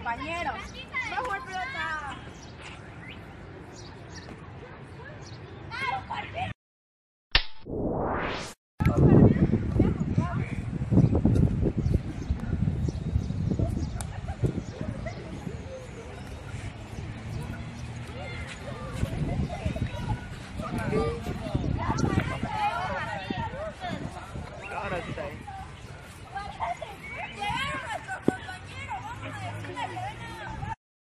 compañeros. No jugar pelota. Ahora sí está ahí. Llegaron nuestros compañeros, vamos a decirle que vengan.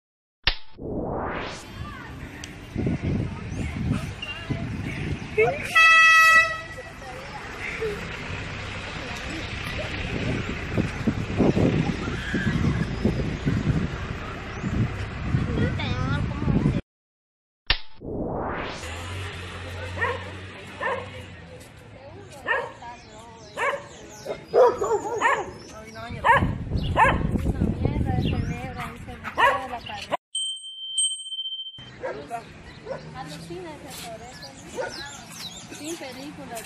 Sin película,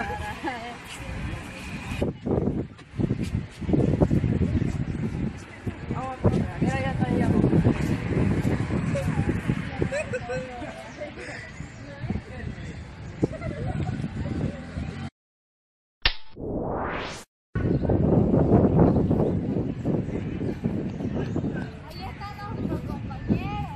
Mira, ya está ahí. ahí están nuestros compañeros.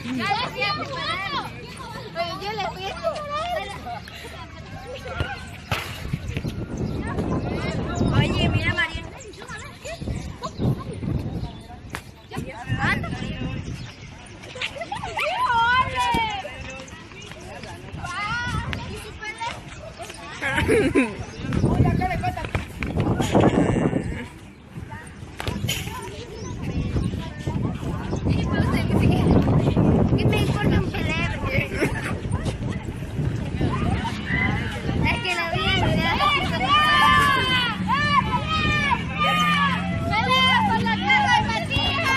Ya decía que pero yo le fui Oye, mira María. Anda. ¿Qué me importa un pelea? Es que la vida me da ¡pelea por la casa de Matías!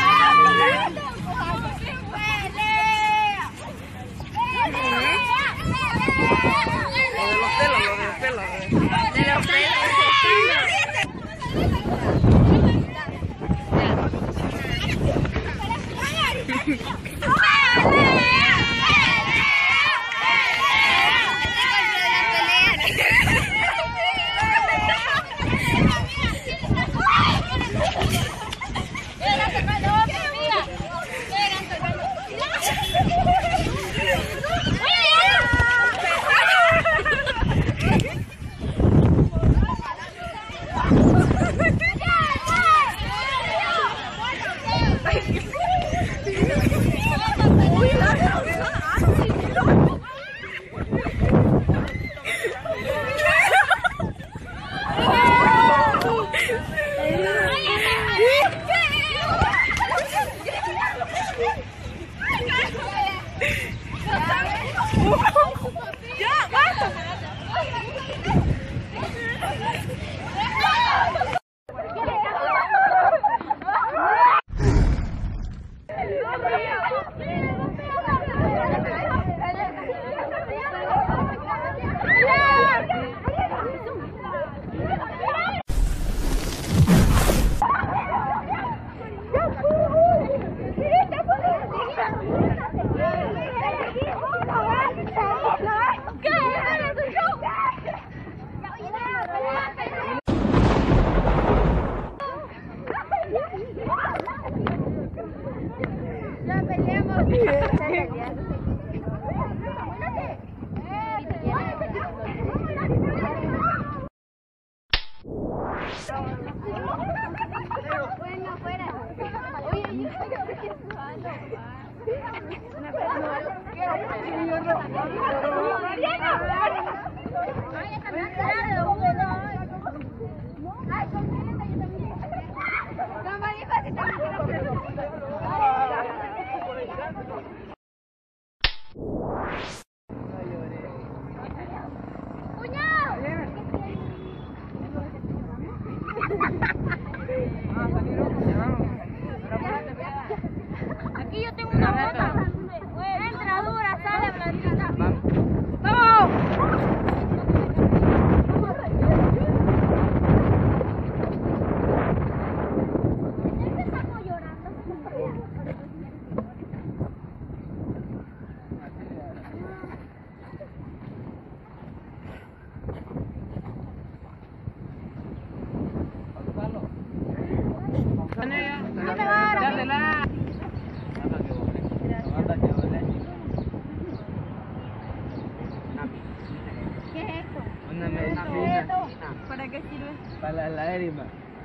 Aquí yo tengo una bota. Entra dura, sale blandita. ¡Vamos! ¿Qué es esto? Una medicina. ¿Para qué sirve? Para la herida.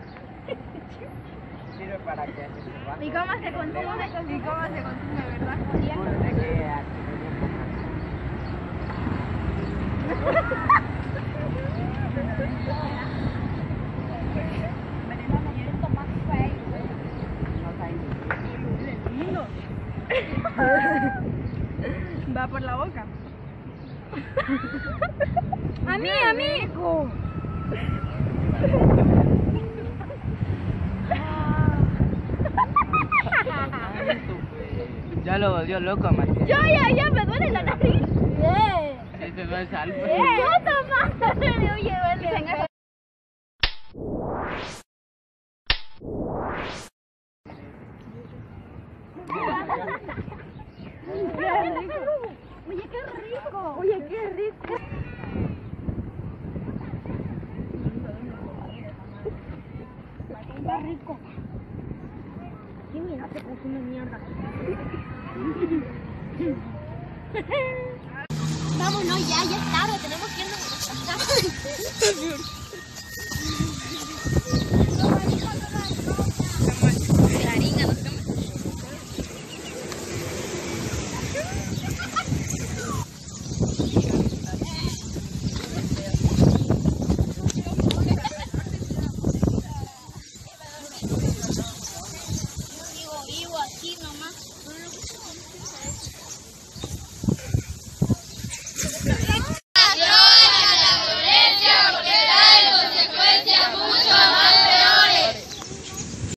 Sirve para que ¿Y cómo se consume? ¿Y cómo se consume, verdad? Va por la boca. A mí. Ya lo volvió loco, Matías. Ya me duele la nariz. Se te va a salir. Yo también. Oye, duele. Oye, qué rico. Oye, qué rico. Está rico. Sí, mira, se consume mierda. Vámonos ya, ya es tarde, tenemos que irnos a nuestra casa.